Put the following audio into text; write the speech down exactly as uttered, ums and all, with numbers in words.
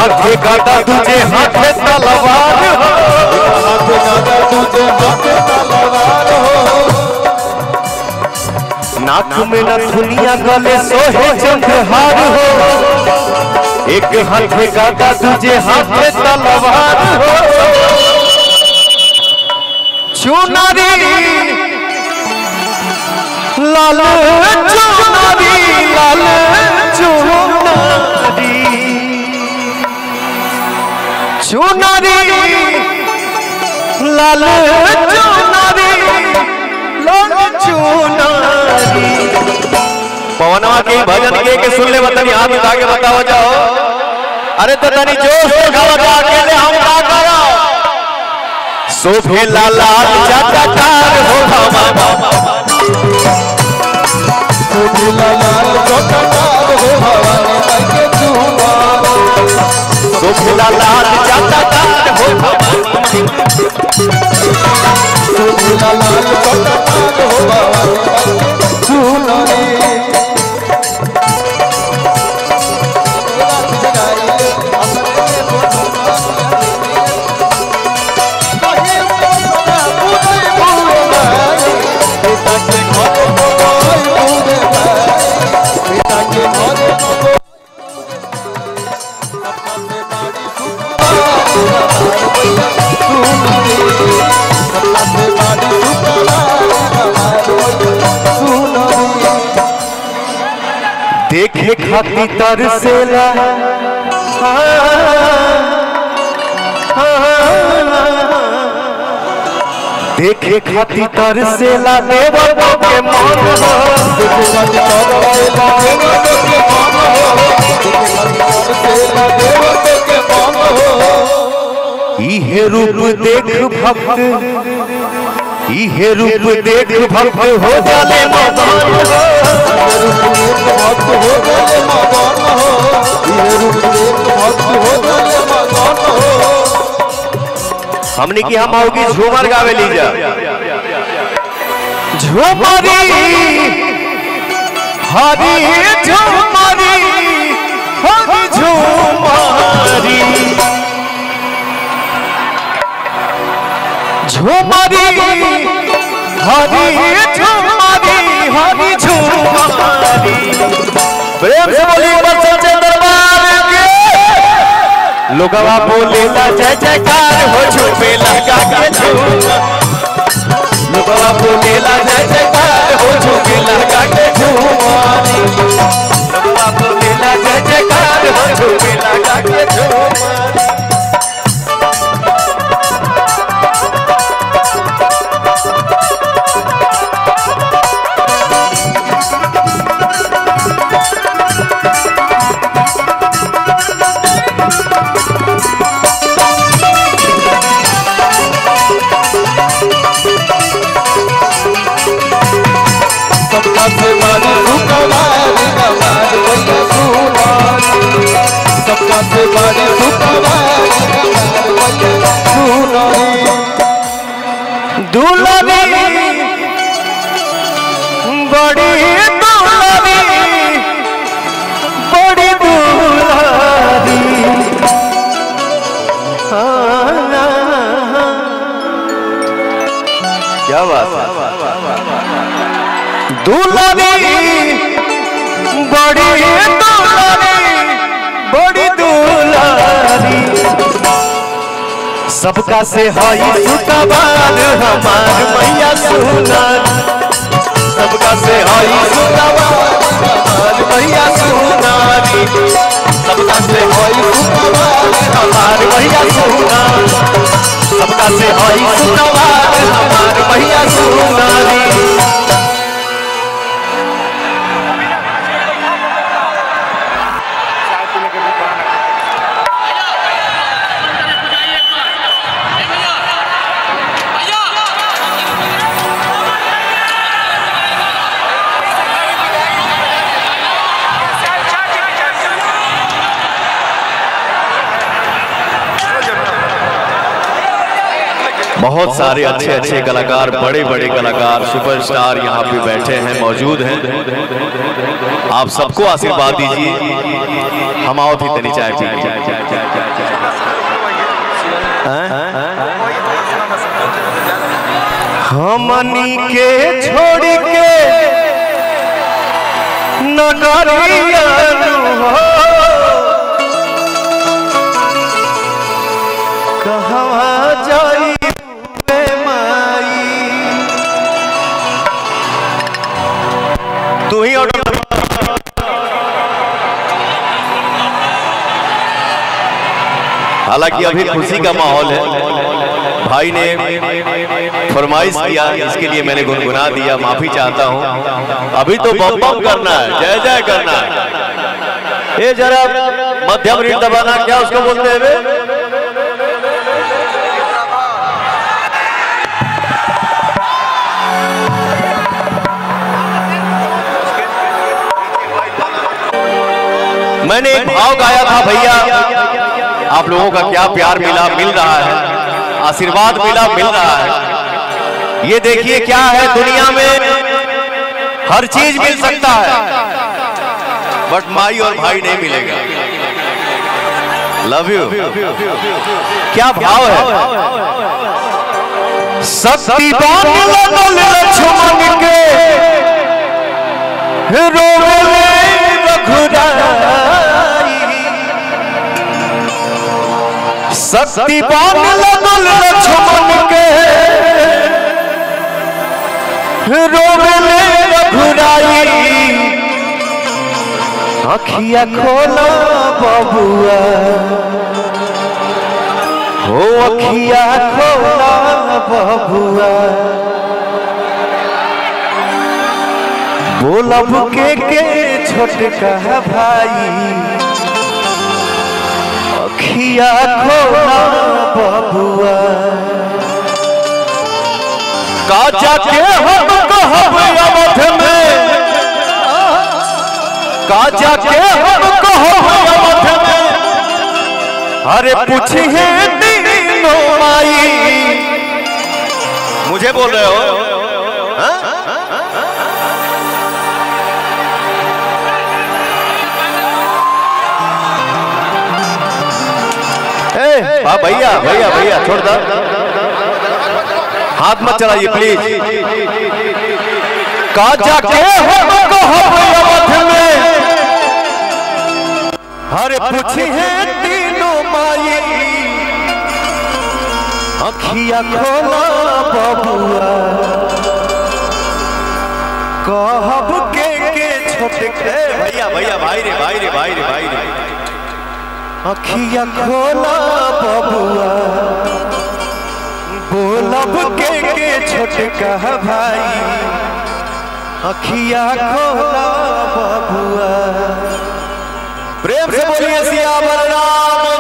हाथे गादा तुझे हाथे तलवार हो, हाथे गादा तुझे हाथे तलवार हो। नाक में नथुनिया गले सोहे चंद्रहार हो, एक हाथे गादा तुझे हाथे तलवार हो। चुनरी लाल चुनरी लाल चुनरी चुनरी लाल चुनरी लाल चुनरी। पवनवा के भजन के के सुन ले बतानी हाथ उठा के बताओ जाओ। अरे तो तनी जोश से गाओ जा अकेले हम का करो। सोफे लाला जटाकार हो बाबा, सोफे लाला जटाकार हो भवानी माई के चुनार। सोफे लाला जटाकार हो भवानी, सोफे लाला जटाकार हो भवानी माई के चुनार। देखे खाती तरसेला देखे खाती तरसेला देवता के मन हो, देखे खाती तरसेला देवता के मन हो, तरसेला देवता के मन हो। इहे रूप देख भक्त, इहे रूप देख भक्त हो जाले मगन हो, भक्त हो जाले मगन हो, इहे रूप देख भक्त हो जाले मगन हो। हमने की हम आओगी झूमर गावे लीजा। झूमरी हरी झूमरी हरी झूमरी झूमरी हरी झूमरी हरी झूमरी। प्रेम से बोलिए सच्चे दरबार के। लोगवा बोलेला जय जयकार हो, झूमे लगा के झूमा। लोगवा बोलेला जय जयकार हो, झूमे लगा के झूमा। लोगवा बोलेला जय जयकार हो, झूमे लगा के झूमा। सबका से बारी सुखवारी हमार भैया सुनार। सबका से बारी सुखवारी हमार भैया सुनारी। दुलारी बड़ी दुलारी बड़ी दुलारी, क्या बात है। दुलारी बड़ी दुलारी बड़ी दुलारी, सबका से हई सुतवार हमार मैया सुनार। सबका से हई सुतवार हमार मैया सुनारी। सबका से हई सुतवार हमार मैया सुनार। सबका से हई सुतवार हमार मैया सुनारी। बहुत सारे अच्छे अच्छे कलाकार, बड़े बड़े कलाकार, सुपरस्टार यहाँ पे बैठे हैं, मौजूद हैं। आप सबको आशीर्वाद दीजिए। हम आओ थी तनी चाय पी। हमनी के छोड़ के नगरिया हो कहवा जाई माई। तू ही ऑर्डर। हालांकि अभी खुशी का माहौल है। भाई ने फरमाइश किया, इसके लिए मैंने गुनगुना दिया, माफी चाहता हूं। अभी तो बम बम करना है, जय जय करना है। ये जरा मध्यम रीड दबाना, क्या उसको बोलते हैं वे? मैंने एक भाव गाया था भैया, आप लोगों का क्या प्यार मिला, मिल रहा है, आशीर्वाद मिला, मिल रहा है। ये देखिए क्या है, दुनिया में हर चीज मिल सकता है, बट माई और भाई नहीं मिलेगा। Love you. क्या भाव है? शक्ति लक्ष्मण के रोवे शक्ति पान लगल लक्ष्मण के रोवे रघुराई। अखिया खोला बबुआ हो, अखिया खोला बबुआ। बोलब के के छोटका भाई, अखिया खोला बबुआ। का जाके हम कहब अवध में, का जाके हम कहब अवध में। अरे पूछिए तीनों माई। मुझे बोल रहे हो? हा? हाँ भैया भैया भैया छोड़ दो, हाथ मत चलाइए प्लीज। का जाके हम कहब अवध में, अरे पूछिए तीनों माई। अखिया खोला बबुआ, कहब के के छोटे। भैया भैया भाई रे भाई रे भाई रे भाई रे। अखिया खोला बबुआ, बोलब के के छोटका भाई। अखिया खोला बबुआ। प्रेम से बोलिए सिया बलराम